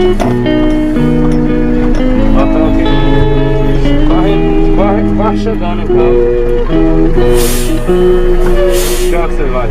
Ó, tá aqui. Quase chegando o carro. Que hora que você vai?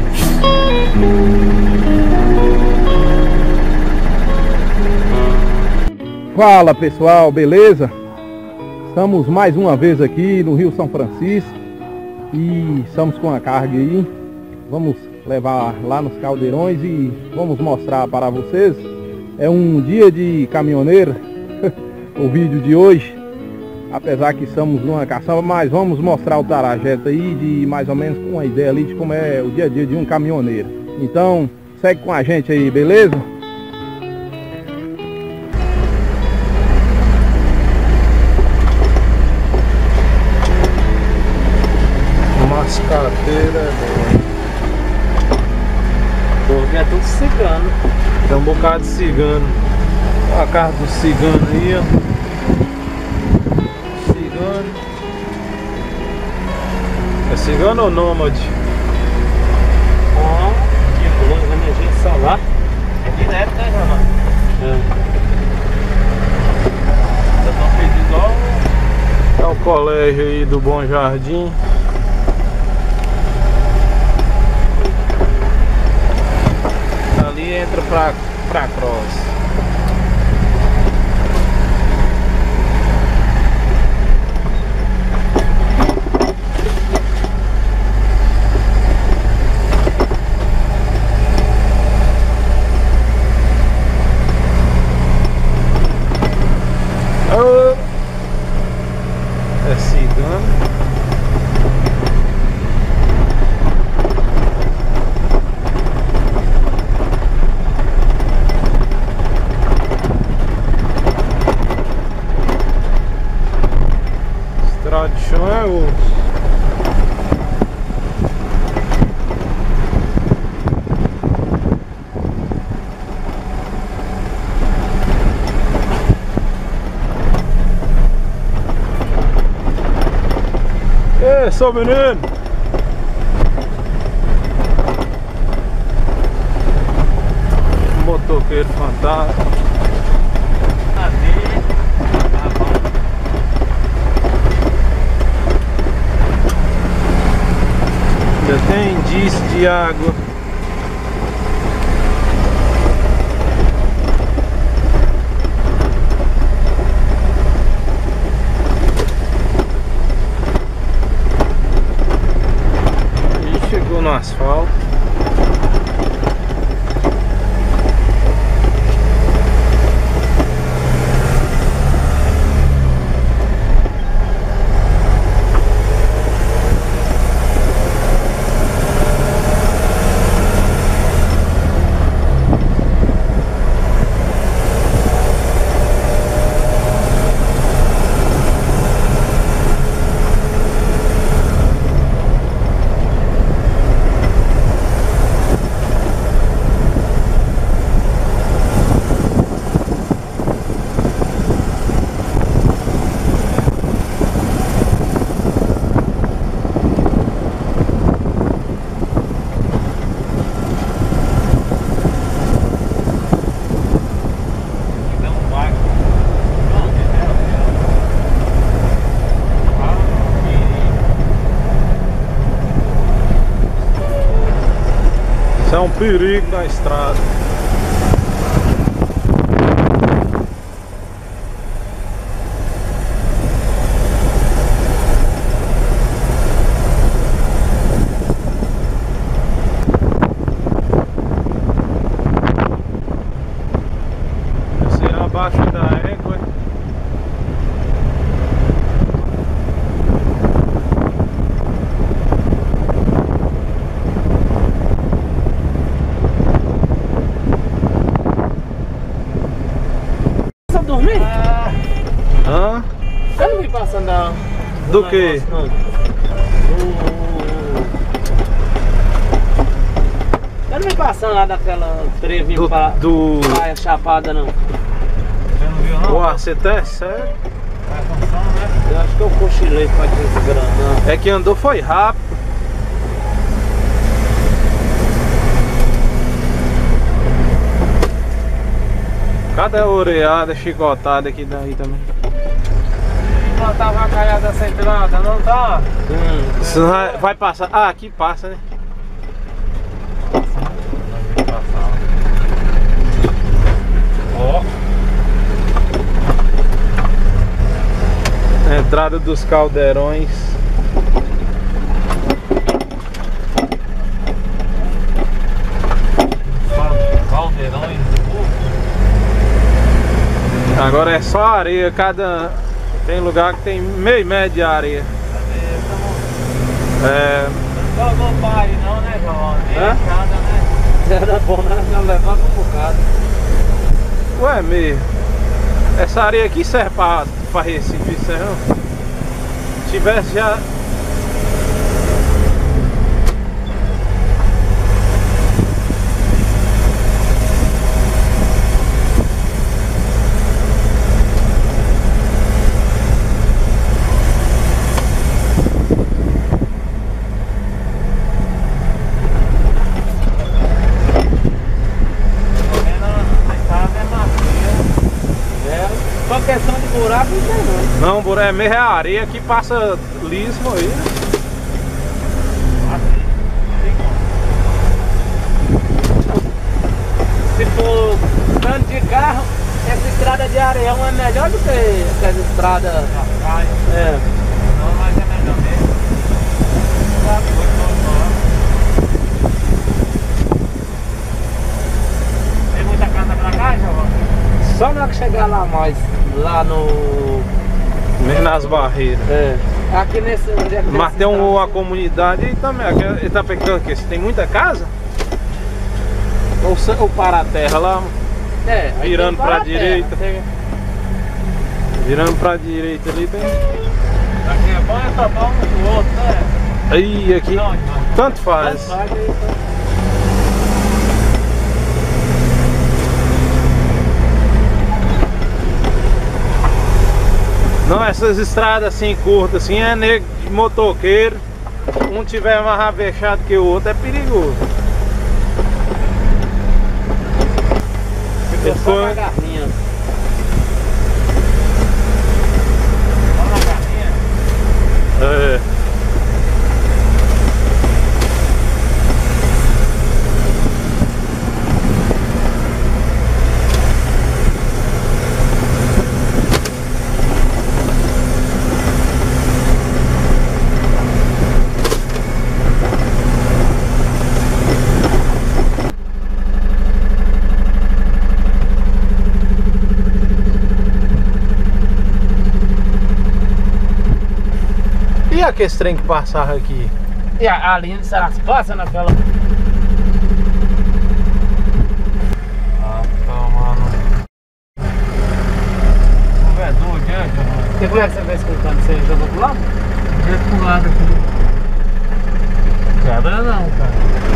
Fala pessoal, beleza? Estamos mais uma vez aqui no Rio São Francisco e estamos com a carga aí. Vamos levar lá nos caldeirões e vamos mostrar para vocês. É um dia de caminhoneiro o vídeo de hoje, apesar que estamos numa caçamba, mas vamos mostrar o trajeto aí de mais ou menos com uma ideia ali de como é o dia a dia de um caminhoneiro. Então segue com a gente aí, beleza? Mascateira, porque é tudo cigano. Tem um bocado de cigano. Olha a casa do cigano aí, ó. Cigano. É cigano ou nômade? Ó, que boa, energia solar. É direto, né, Ramon? É. Tá tão feito igual. É o colégio aí do Bom Jardim. Ali entra pra cross. É cigano. Estrada de chão é osso. Ei, seu menino! Motoqueiro fantástico. Já tem indício de água. E chegou no asfalto. Isso é um perigo na estrada. Esse é abaixo da égua. Hã? Eu não vi passando do que? Eu não vi passando lá daquela trevinha pra praia Chapada, não. Você não viu não? Ué, você tá sério? Eu acho que eu cochilei pra desgranar. É que andou foi rápido. Cada oreada, chicotada aqui daí também. Não tá vacaiada essa entrada, não tá? Isso vai passar. Ah, aqui passa, né? Ó. Entrada dos caldeirões. Caldeirões. Agora é só areia, tem lugar que tem meio metro de areia. É. Não vou pai não, né, João? Hã? Nada, né? Era bom, né? Não levava um bocado. Ué, meio. Essa areia aqui serve pra Recife, isso aí não? Se tivesse já. Só questão de buraco não tem não. Não, buraco é meio areia que passa liso aí. Se for tanto de carro, essa estrada de areião é melhor do que essa estrada na praia. É. Não, mas é melhor mesmo. Tem muita casa pra cá, João? Só na hora que chegar lá mais, lá no... Nas barreiras. É. Aqui nesse... Mas tem uma comunidade e também. Ele tá pegando aqui. Tem muita casa? Ou para a terra lá? É, virando pra direita. Tem... Virando pra direita ali tem. Aqui é bom é topar um do outro, né? Aí, aqui. Não, tanto faz. Tanto faz aí, Não, essas estradas assim curtas assim é nego de motoqueiro. Um tiver mais avexado que o outro é perigoso. ficou só na garrinha. Só na garrinha? É. E aquele trem que passava aqui? E a linha de Saras passa naquela... Ah, tá, mano. Não é doido, é, João? E como é que você vai escutando? Você jogou pro lado? É pro lado aqui. Quebra não, cara.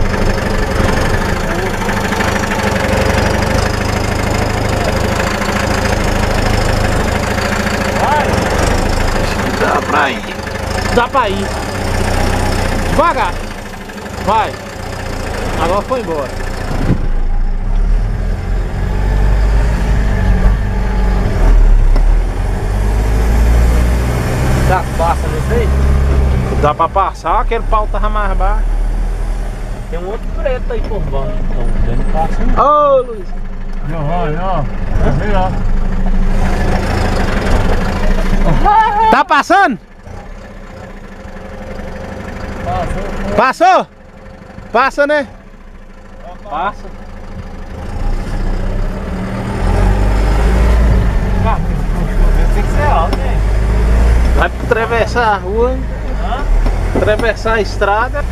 Vai! Dá pra ir. Dá pra ir. Devagar. Vai. Agora foi embora. Dá passa nesse aí? Dá pra passar, aquele pau tava mais baixo. Tem um outro preto aí por baixo. Então, não passa não. Ô, Luiz. Não vai, não. Vem lá. Tá passando? Passou? Passa, né? Passa. Tem que ser alto, hein? Vai atravessar a rua, atravessar a estrada.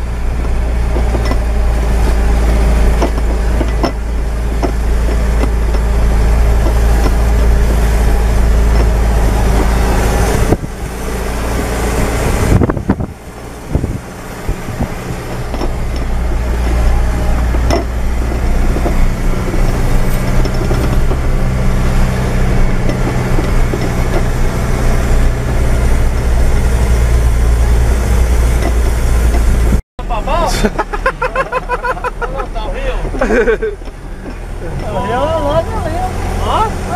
Tá o rio? O rio é logo ali, ó.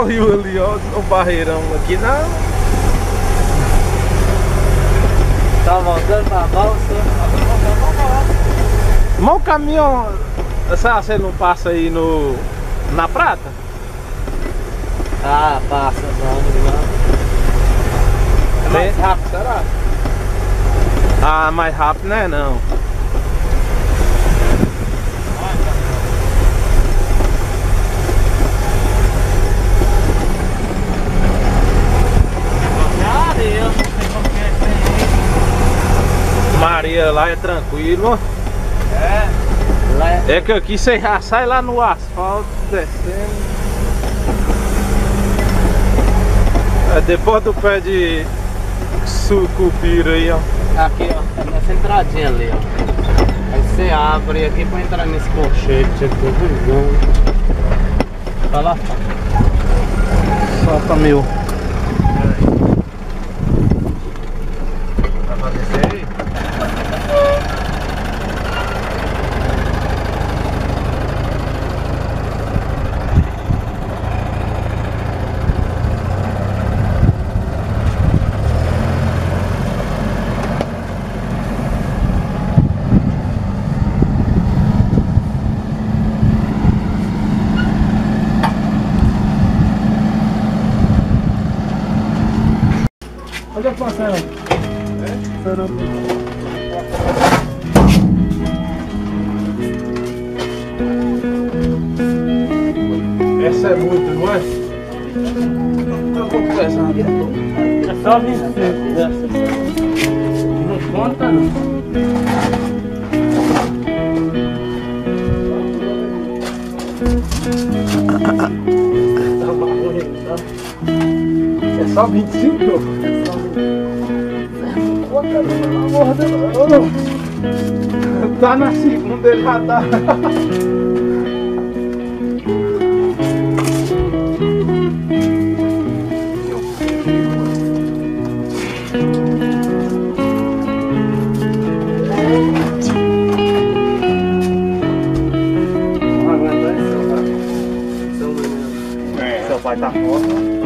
o rio ali, ó, o barreirão aqui não. Tá voltando pra balsa. Mas o caminhão, você não passa aí na Prata? Ah, passa, vamos lá. É mais rápido, será? Ah, mais rápido não é não. Maria lá é tranquilo. É. Lá É que aqui você já sai lá no asfalto, descendo. É depois do pé de sucupira aí, ó. Aqui, ó, nessa entradinha ali, ó. Aí você abre aqui pra entrar nesse colchete aqui, visão. Tá lá. Solta meu. Dá pra descer aí? Onde é que passa ela? Essa é muito, não é? Tá muito pesado. É só 25 dessa. Não conta não. É só 25? Tá na segunda, ele já tá. Seu pai tá fora.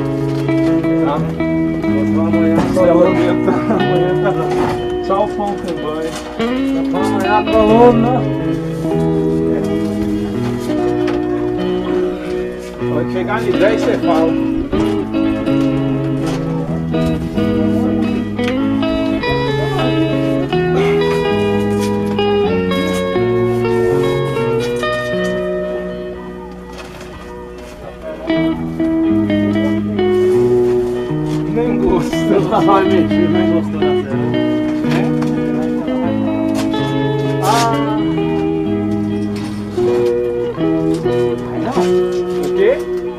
Amanhã tá só o pão com banho. Amanhã a coluna. Quando chegar de 10 você fala. Nem gosto. Vai mentir, nem gostou da série. O quê?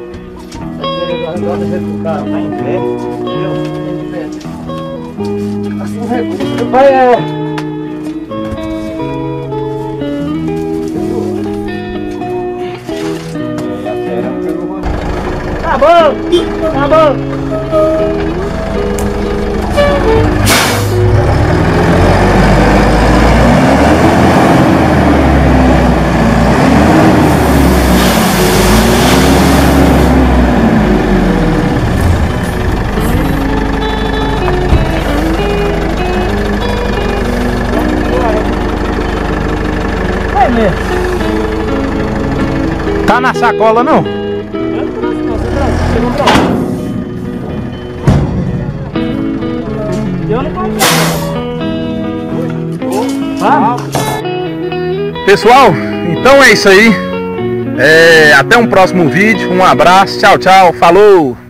Agora deixa o cara tá em pé. Entendeu? Assim o recurso vai Tá bom! Tá bom! Vai mesmo! Tá na sacola não? Eu não comprei. Pessoal, então é isso aí. Até um próximo vídeo. Um abraço. Tchau, tchau. Falou!